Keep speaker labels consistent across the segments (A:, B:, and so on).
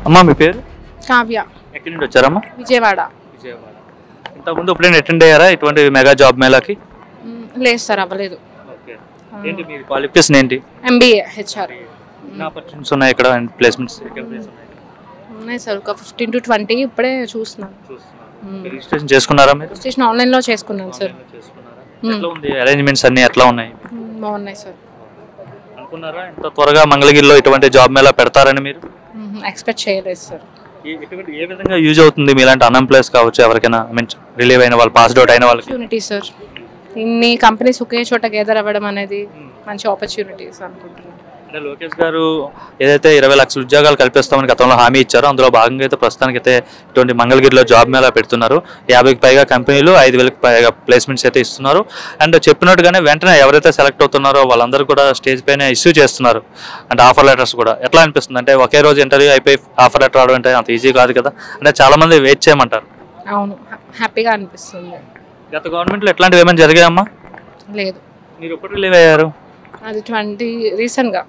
A: అమ్మా మీ పేరు?
B: కావ్య.
A: ఎక్కడి నుండి వచ్చారమ్మా?
B: విజయవాడ.
A: విజయవాడ. ఇంతకుముందు ఎప్పుడైనా అటెండ్ అయ్యారా ఇటువంటి మెగా జాబ్ మేళాకి?
B: లేదు సార్, అవ్వలేదు.
A: ఓకే. ఏంటి మీ క్వాలిఫికేషన్ ఏంటి?
B: MBA HR.
A: ఆపర్చునిటీస్ ఉన్నాయి ఇక్కడ, ప్లేస్మెంట్స్
B: ఉన్నాయి సార్, ఒక 15 to 20 ఇప్పుడే చూస్తున్నాను.
A: రిజిస్ట్రేషన్ చేసుకున్నారా మీరు?
B: రిజిస్ట్రేషన్ ఆన్లైన్లో చేసుకున్నాను సార్.
A: ఎట్లా ఉంది అరేంజ్మెంట్స్ అన్ని ఎట్లా ఉన్నాయి?
B: బాగున్నాయి సార్.
A: అనుకున్నారా ఇంత త్వరగా మంగళగిరిలో ఇటువంటి జాబ్ మేళా పెడతారని మీరు?
B: ఎక్స్పెక్ట్ చేయలేదు సార్.
A: ఏ విధంగా యూజ్ అవుతుంది మీలాంటి అన్ఎంప్లాయ్స్ కావచ్చు ఎవరికైనా, మీన్స్ రిలీవ్ అయిన వాళ్ళు, పాస్డ్ అవుట్ అయిన వాళ్ళకి?
B: ఆపర్చునిటీ సార్, ఇన్ని కంపెనీస్ ఒకే చోట గేదర్ అవ్వడం అనేది మంచి ఆపర్చునిటీస్ అనుకుంటున్నాను.
A: అంటే లోకేష్ గారు ఏదైతే 20 లక్షల ఉద్యోగాలు కల్పిస్తామని గతంలో హామీ ఇచ్చారో అందులో భాగంగా అయితే ప్రస్తుతానికి అయితే ఇటువంటి మంగళగిరిలో జాబ్ మేళా పెడుతున్నారు. 50కి పైగా కంపెనీలు 5,000కి పైగా ప్లేస్మెంట్స్ అయితే ఇస్తున్నారు. అండ్ చెప్పినట్టుగానే వెంటనే ఎవరైతే సెలెక్ట్ అవుతున్నారో వాళ్ళందరూ కూడా స్టేజ్ పైన ఇష్యూ చేస్తున్నారు. అంటే ఆఫర్ లెటర్స్ కూడా. ఎట్లా అనిపిస్తుంది అంటే ఒకే రోజు ఇంటర్వ్యూ అయిపోయి ఆఫర్ లెటర్ రావడం అంటే అంత ఈజీ కాదు కదా, అంటే చాలా మంది వెయిట్ చేయమంటారు.
B: అవును, హ్యాపీగా అనిపిస్తుంది.
A: గత గవర్నమెంట్లో ఎట్లాంటివి ఏమైనా జరిగాయమ్మా?
B: లేదు.
A: మీరు ఎప్పుడు రిలీవ్ అయ్యారు?
B: అది 20 రీసెంట్గా.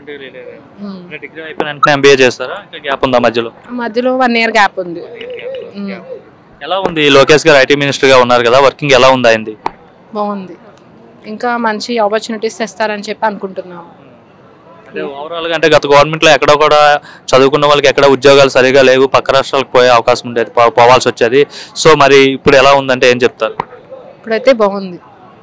A: డిగ్రీ అయిపోయిన వెంటనే MBA చేస్తారా, ఇంకా గ్యాప్ ఉందా మధ్యలో?
B: మధ్యలో 1 year గ్యాప్ ఉంది.
A: ఎలా ఉంది లోకేష్ గారు IT మినిస్టర్గా ఉన్నారు కదా, వర్కింగ్ ఎలా ఉంది అయింది?
B: బాగుంది, ఇంకా మంచి ఆపర్చునిటీస్ తెస్తారని చెప్పి అనుకుంటున్నాము.
A: అంటే ఓవరాల్గా అంటే గత గవర్నమెంట్లో ఎక్కడ కూడా చదువుకున్న వాళ్ళకి ఎక్కడ ఉద్యోగాలు సరిగా లేవు, పక్క రాష్ట్రాలకు పోయే అవకాశం ఉండేది, పోవాల్సి వచ్చేది. సో మరి ఇప్పుడు ఎలా ఉందంటే ఏం చెప్తారు?
B: ఇప్పుడైతే బాగుంది.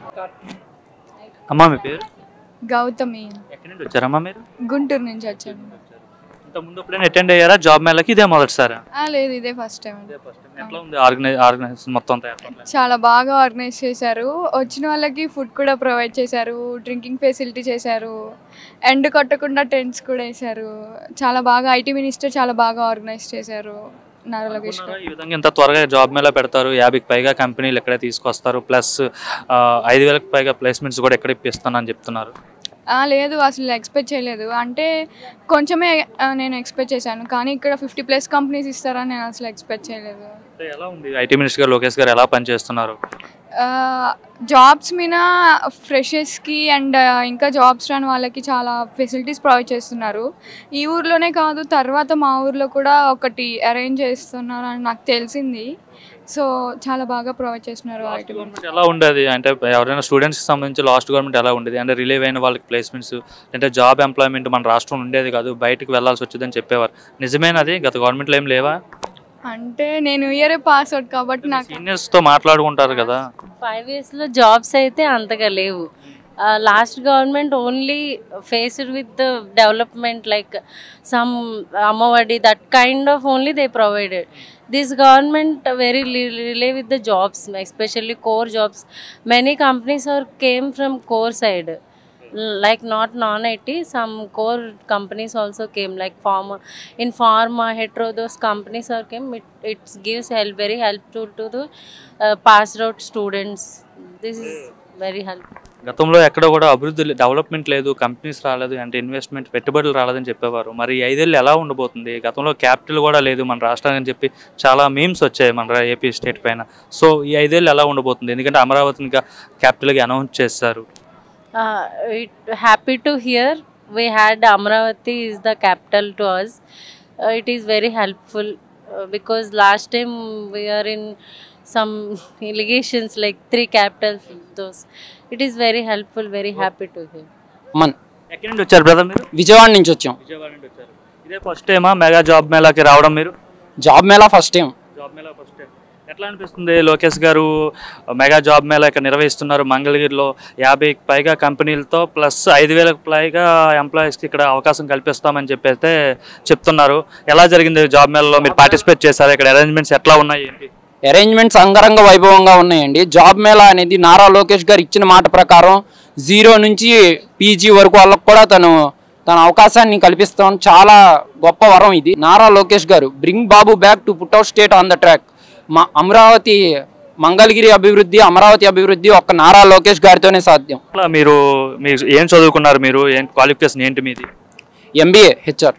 A: అమ్మా మీ పేరు?
C: గౌతమి.
A: ఎక్కడి నుండి వచ్చారమ్మా మీరు?
C: గుంటూరు నుంచి వచ్చాను.
A: ఇంతకుముందు ఎప్పుడైనా అటెండ్ అయ్యారా జాబ్ మేళకి? ఇదే మొదటిసారా?
C: లేదు, ఇదే ఫస్ట్ టైం.
A: ఎట్లా ఉంది ఆర్గనైజేషన్ మొత్తం?
C: చాలా బాగా ఆర్గనైజ్ చేశారు. వచ్చిన వాళ్ళకి ఫుడ్ కూడా ప్రొవైడ్ చేశారు, డ్రింకింగ్ ఫెసిలిటీ చేశారు, ఎండ్ కొట్టకుండా టెంట్స్ కూడా వేశారు. చాలా బాగా IT మినిస్టర్ చాలా బాగా ఆర్గనైజ్ చేశారు.
A: ఈ విధంగా ఇంత త్వరగా జాబ్ మేళా పెడతారు, 50కి పైగా కంపెనీలు ఎక్కడే తీసుకొస్తారు, ప్లస్ 5,000కి పైగా ప్లేస్మెంట్స్ కూడా ఎక్కడ ఇప్పిస్తానని చెప్తున్నారు.
C: లేదు, అసలు ఎక్స్పెక్ట్ చేయలేదు. అంటే కొంచెమే నేను ఎక్స్పెక్ట్ చేశాను, కానీ ఇక్కడ 50+ కంపెనీస్ ఇస్తారని నేను అసలు ఎక్స్పెక్ట్ చేయలేదు.
A: ఎలా ఉంది IT మినిస్టర్ గారు లోకేష్ గారు ఎలా పనిచేస్తున్నారు?
C: జాబ్స్ మీద ఫ్రెషర్స్కి అండ్ ఇంకా జాబ్స్ రాని వాళ్ళకి చాలా ఫెసిలిటీస్ ప్రొవైడ్ చేస్తున్నారు. ఈ ఊర్లోనే కాదు, తర్వాత మా ఊర్లో కూడా ఒకటి అరేంజ్ చేస్తున్నారు అని నాకు తెలిసింది. సో చాలా బాగా ప్రొవైడ్ చేస్తున్నారు.
A: ఎలా ఉండేది అంటే ఎవరైనా స్టూడెంట్స్కి సంబంధించి లాస్ట్ గవర్నమెంట్ ఎలా ఉండేది అంటే రిలీవ్ అయిన వాళ్ళకి ప్లేస్మెంట్స్ అంటే జాబ్ ఎంప్లాయ్మెంట్ మన రాష్ట్రంలో ఉండేది కాదు, బయటకు వెళ్లాల్సి వచ్చేదని చెప్పేవారు. నిజమేనది గత గవర్నమెంట్లో ఏం లేవా?
C: అంటే నేను ఇయర్ పాస్ అవుట్ కాబట్టి నాకు
A: సీనియర్స్తో మాట్లాడుకుంటారు కదా.
D: 5 yearsలో జాబ్స్ అయితే అంతగా లేవు. Last government only faced with the development like some Amma Vodi that kind of only they provided. This government very relay with the jobs, especially core jobs. Many companies came from core side, like not non-IT. Some core companies also came, like pharma, hetero. Those companies came. It gives very helpful to the passed out students. This is very helpful.
A: గతంలో ఎక్కడ కూడా అభివృద్ధి development లేదు, companies రాలేదు, అంటే investment పెట్టుబడులు రాలేదని చెప్పేవారు. మరి 5 ఏళ్ళు ఎలా ఉండబోతుంది? గతంలో క్యాపిటల్ కూడా లేదు మన రాష్ట్రానికి చెప్పి చాలా మీమ్స్ వచ్చాయి మన ఏపీ స్టేట్ పైన. సో ఈ 5 ఏళ్ళు ఎలా ఉండబోతుంది? ఎందుకంటే అమరావతిని క్యాపిటల్గా అనౌన్స్ చేశారు.
D: Happy to hear we had Amravati is the capital to us. It is very helpful because last time we are in some allegations like 3 capitals. Those it is very helpful, very happy to hear.
A: ఎక్కడి నుండి వచ్చారు brother మీరు?
E: విజయవాడ నుంచి వచ్చాం.
A: విజయవాడ నుండి వచ్చారు. ఇదే first టైమా మెగా జాబ్ మేళాకి రావడం మీరు?
E: Job mela first time.
A: Job mela first time. ఎట్లా అనిపిస్తుంది? లోకేష్ గారు మెగా జాబ్ మేళా ఇక్కడ నిర్వహిస్తున్నారు మంగళగిరిలో, 50కి పైగా కంపెనీలతో ప్లస్ 5,000కి పైగా ఎంప్లాయీస్కి ఇక్కడ అవకాశం కల్పిస్తామని చెప్పైతే చెప్తున్నారు. ఎలా జరిగింది జాబ్ మేళాలో? మీరు పార్టిసిపేట్ చేశారు, ఇక్కడ అరేంజ్మెంట్స్ ఎట్లా ఉన్నాయి ఏంటి?
E: అరేంజ్మెంట్స్ అంగరంగ వైభవంగా ఉన్నాయండి. జాబ్ మేళా అనేది నారా లోకేష్ గారు ఇచ్చిన మాట ప్రకారం 0 నుంచి PG వరకు వాళ్ళకు కూడా తన అవకాశాన్ని కల్పిస్తాం. చాలా గొప్ప వరం ఇది. Nara Lokesh garu bring Babu back to put out state on the track. మా అమరావతి మంగళగిరి అభివృద్ధి, అమరావతి అభివృద్ధి ఒక్క నారా లోకేష్ గారితోనే సాధ్యం.
A: మీరు ఏం చదువుకున్నారు? మీరు ఏం క్వాలిఫికేషన్ ఏంటి మీది?
E: MBA HR.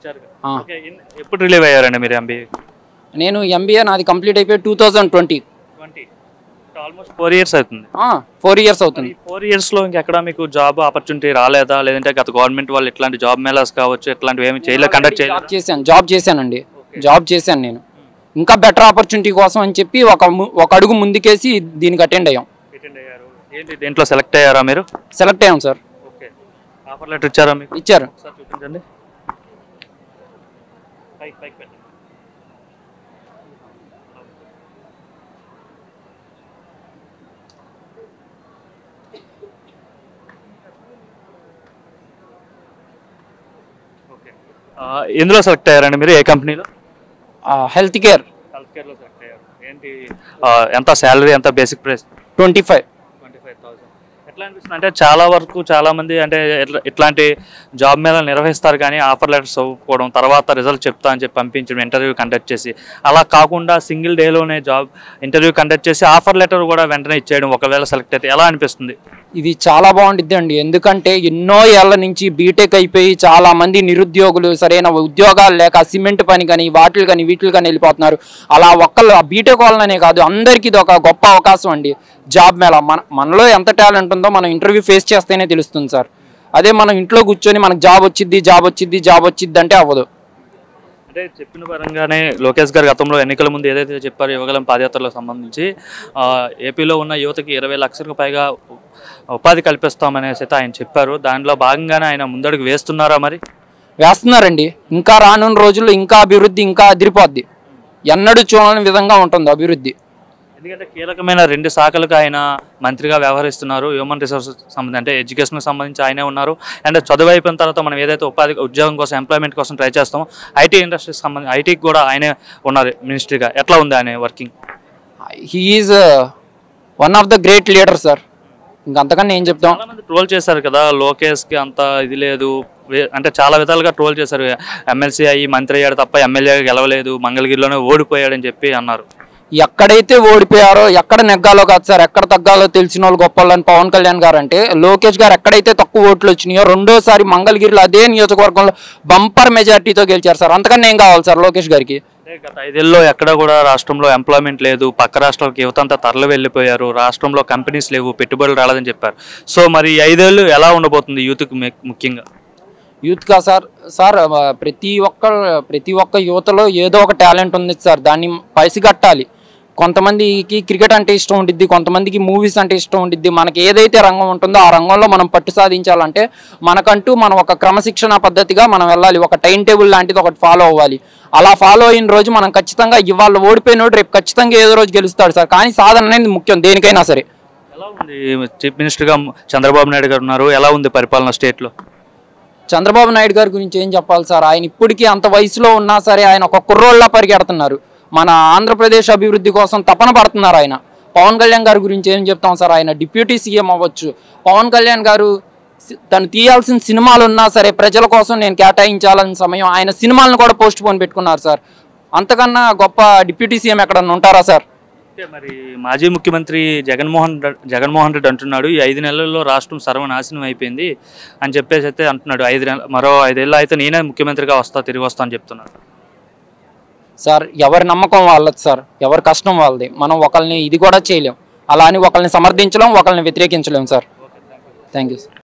A: ఎప్పుడు రిలీవ్ అయ్యారండి మీరు MBA?
E: నేను MBA నాది కంప్లీట్ అయిపోయి 2020.
A: ఆల్మోస్ట్ 4 years అవుతుంది.
E: 4 years అవుతుంది.
A: 4 yearsలో ఇంకెక్కడ మీకు జాబ్ ఆపర్చునిటీ రాలేదా? లేదంటే గత గవర్నమెంట్ వాళ్ళు ఇట్లాంటి జాబ్ మేళాస్ కావచ్చు ఇట్లాంటివి ఏమి చేయలేదు, కండక్ట్ చేయలేదు?
E: జాబ్ చేశానండి, జాబ్ చేశాను నేను. ఇంకా బెటర్ ఆపర్చునిటీ కోసం అని చెప్పి ఒక అడుగు ముందుకేసి దీనికి అటెండ్ అయ్యాం.
A: ఏంటి దేంట్లో సెలెక్ట్ అయ్యారా మీరు?
E: సెలెక్ట్ అయ్యాం సార్.
A: ఓకే, ఆఫర్ లెటర్ ఇచ్చారా మీకు?
E: ఇచ్చారు.
A: సార్ చూపించండి. పైకి పెట్టండి. ఎందులో సెలెక్ట్ అయ్యారండి మీరు? ఏ కంపెనీలో?
E: హెల్త్ కేర్లో
A: సెలెక్ట్ అయ్యారు. ఏంటి ఎంత శాలరీ, ఎంత బేసిక్ ప్రైస్?
E: 25,000.
A: ఎట్లా అనిపిస్తుంది అంటే చాలా వరకు చాలా మంది అంటే ఇట్లాంటి జాబ్ మీద నిర్వహిస్తారు కానీ ఆఫర్ లెటర్స్ చదువుకోవడం, తర్వాత రిజల్ట్ చెప్తా అని చెప్పి పంపించడం, ఇంటర్వ్యూ కండక్ట్ చేసి, అలా కాకుండా సింగిల్ డేలోనే జాబ్ ఇంటర్వ్యూ కండక్ట్ చేసి ఆఫర్ లెటర్ కూడా వెంటనే ఇచ్చేయడం ఒకవేళ సెలెక్ట్ అయితే ఎలా అనిపిస్తుంది?
E: ఇది చాలా బాగుంటుంది అండి. ఎందుకంటే ఎన్నో ఏళ్ల నుంచి బీటెక్ అయిపోయి చాలా మంది నిరుద్యోగులు సరైన ఉద్యోగాలు లేక సిమెంట్ పని కానీ వీటికి కానీ వెళ్ళిపోతున్నారు. అలా ఒక్కళ్ళు బీటెక్ వాళ్ళనే కాదు, అందరికీ ఇది ఒక గొప్ప అవకాశం అండి. జాబ్ మేళ మనలో ఎంత టాలెంట్ ఉందో మనం ఇంటర్వ్యూ ఫేస్ చేస్తేనే తెలుస్తుంది సార్. అదే మనం ఇంట్లో కూర్చొని మనకు జాబ్ వచ్చిద్ది అంటే అవ్వదు.
A: అంటే చెప్పిన పరంగానే లోకేష్ గారు గతంలో ఎన్నికల ముందు ఏదైతే చెప్పారో యువగలం పాదయాత్రలకు సంబంధించి ఏపీలో ఉన్న యువతకి 20 లక్షలకు పైగా ఉపాధి కల్పిస్తామనేసి అయితే ఆయన చెప్పారు. దానిలో భాగంగానే ఆయన ముందడుగు వేస్తున్నారా? మరి
E: వేస్తున్నారండి. ఇంకా రానున్న రోజుల్లో ఇంకా అభివృద్ధి ఇంకా అదిరిపోద్ది. ఎన్నడూ చూడని విధంగా ఉంటుంది అభివృద్ధి.
A: ఎందుకంటే కీలకమైన 2 శాఖలకు ఆయన మంత్రిగా వ్యవహరిస్తున్నారు. హ్యూమన్ రిసోర్సెస్ సంబంధించి అంటే ఎడ్యుకేషన్కి సంబంధించి ఆయనే ఉన్నారు. అండ్ చదువు అయిపోయిన తర్వాత మనం ఏదైతే ఉద్యోగం కోసం ఎంప్లాయ్మెంట్ కోసం ట్రై చేస్తామో ఐటీ ఇండస్ట్రీకి సంబంధించి ఐటీకి కూడా ఆయనే ఉన్నారు మినిస్ట్రీగా. ఎట్లా ఉంది ఆయన working?
E: He is one of the great leader sir. ఇంకంతకన్నా ఏం చెప్తాం.
A: చాలా మంది ట్రోల్ చేశారు కదా లోకేష్కి, అంత ఇది లేదు అంటే చాలా విధాలుగా ట్రోల్ చేశారు. ఎమ్మెల్సీ అయ్యి మంత్రి అయ్యాడు తప్ప ఎమ్మెల్యేగా గెలవలేదు, మంగళగిరిలోనే ఓడిపోయాడని చెప్పి అన్నారు.
E: ఎక్కడైతే ఓడిపోయారో ఎక్కడ నెగ్గాలో కాదు సార్, ఎక్కడ తగ్గాలో తెలిసిన వాళ్ళు గొప్పవాళ్ళని పవన్ కళ్యాణ్ గారు అంటే, లోకేష్ గారు ఎక్కడైతే తక్కువ ఓట్లు వచ్చినాయో రెండోసారి మంగళగిరిలో అదే నియోజకవర్గంలో బంపర్ మెజార్టీతో గెలిచారు సార్. అంతకన్నా ఏం కావాలి సార్ లోకేష్ గారికి?
A: గత 5 ఏళ్ళలో ఎక్కడ కూడా రాష్ట్రంలో ఎంప్లాయ్మెంట్ లేదు, పక్క రాష్ట్రాలకు యువత అంతా తరలి వెళ్ళిపోయారు, రాష్ట్రంలో కంపెనీస్ లేవు, పెట్టుబడులు రాలేదని చెప్పారు. సో మరి 5 ఏళ్ళు ఎలా ఉండబోతుంది యూత్కి ముఖ్యంగా?
E: యూత్గా సార్ ప్రతి ఒక్క యువతలో ఏదో ఒక టాలెంట్ ఉంది సార్. దాన్ని పసిగట్టాలి. కొంతమందికి క్రికెట్ అంటే ఇష్టం ఉండిద్ది, కొంతమందికి మూవీస్ అంటే ఇష్టం ఉండిద్ది. మనకి ఏదైతే రంగం ఉంటుందో ఆ రంగంలో మనం పట్టు సాధించాలంటే మనకంటూ మనం ఒక క్రమశిక్షణ పద్ధతిగా మనం వెళ్ళాలి. ఒక టైం టేబుల్ లాంటిది ఒకటి ఫాలో అవ్వాలి. అలా ఫాలో అయిన రోజు మనం ఖచ్చితంగా ఇవాళ ఓడిపోయినోడు రేపు ఖచ్చితంగా ఏదో రోజు గెలుస్తాడు సార్. కానీ సాధన అనేది ముఖ్యం దేనికైనా సరే.
A: ఎలా ఉంది చీఫ్ మినిస్టర్గా చంద్రబాబు నాయుడు గారు ఉన్నారు, ఎలా ఉంది పరిపాలన స్టేట్లో?
E: చంద్రబాబు నాయుడు గారి గురించి ఏం చెప్పాలి సార్. ఆయన ఇప్పటికీ అంత వయసులో ఉన్నా సరే ఆయన ఒక కుర్రోళ్ళ పరిగెడుతున్నారు. మన ఆంధ్రప్రదేశ్ అభివృద్ధి కోసం తపన పడుతున్నారు ఆయన. పవన్ కళ్యాణ్ గారి గురించి ఏం చెప్తాం సార్. ఆయన డిప్యూటీ సీఎం అవ్వచ్చు. పవన్ కళ్యాణ్ గారు తను తీయాల్సిన సినిమాలు ఉన్నా సరే ప్రజల కోసం నేను కేటాయించాలని సమయం ఆయన సినిమాలను కూడా పోస్ట్ పోన్ పెట్టుకున్నారు సార్. అంతకన్నా గొప్ప డిప్యూటీ సీఎం ఎక్కడన్నా ఉంటారా సార్?
A: మరి మాజీ ముఖ్యమంత్రి జగన్మోహన్ రెడ్డి అంటున్నాడు ఈ 5 నెలల్లో రాష్ట్రం సర్వనాశనం అయిపోయింది అని చెప్పేసి అయితే అంటున్నాడు. మరో 5 ఏళ్ళు అయితే నేనే ముఖ్యమంత్రిగా తిరిగి వస్తా అని చెప్తున్నాడు.
E: సార్ ఎవరి నమ్మకం వాళ్ళది సార్, ఎవరి కష్టం వాళ్ళది. మనం ఒకరిని ఇది కూడా చేయలేం, అలా అని ఒకరిని సమర్థించలేం, ఒకరిని వ్యతిరేకించలేం సార్. Thank you sir.